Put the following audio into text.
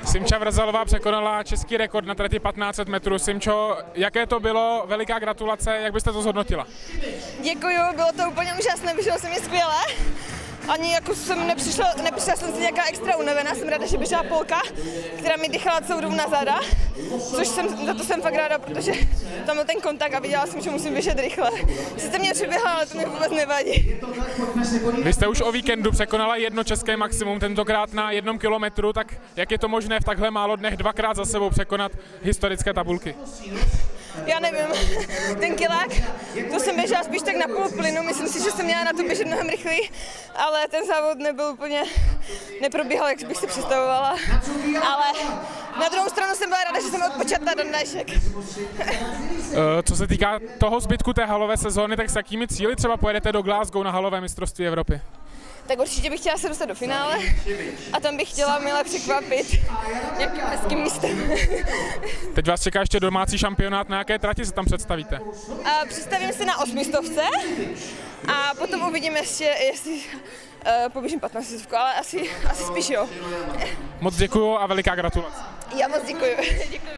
Simča Vrzalová překonala český rekord na trati 1500 metrů. Simčo, jaké to bylo? Veliká gratulace, jak byste to zhodnotila? Děkuju, bylo to úplně úžasné, běželo se mi skvěle. Ani jako jsem nepřišla jsem si nějaká extra unavená, jsem ráda, že běžela Polka, která mi dýchala celou dobu na záda, za to jsem fakt ráda, protože tam byl ten kontakt a viděla jsem, že musím běžet rychle. Sice mě přiběhla, ale to mi vůbec nevadí. Vy jste už o víkendu překonala jedno české maximum, tentokrát na 1 kilometru, tak jak je to možné v takhle málo dnech dvakrát za sebou překonat historické tabulky? Já nevím, ten kilák, to jsem běžela spíš tak na půl plynu, myslím si, že jsem měla na to běžet mnohem rychleji, ale ten závod nebyl úplně, neprobíhal, jak bych si představovala, ale na druhou stranu jsem byla ráda, že jsem odpočatla do dnešek. Co se týká toho zbytku té halové sezóny, tak s jakými cíli třeba pojedete do Glasgow na halové mistrovství Evropy? Tak určitě bych chtěla se dostat do finále a tam bych chtěla mile překvapit nějakým hezkým místem. Teď vás čeká ještě domácí šampionát, na jaké trati se tam představíte? Představím se na 800 a potom uvidíme ještě, jestli poběžím 1500, ale asi spíš jo. Moc děkuju a veliká gratulace. Já moc děkuju.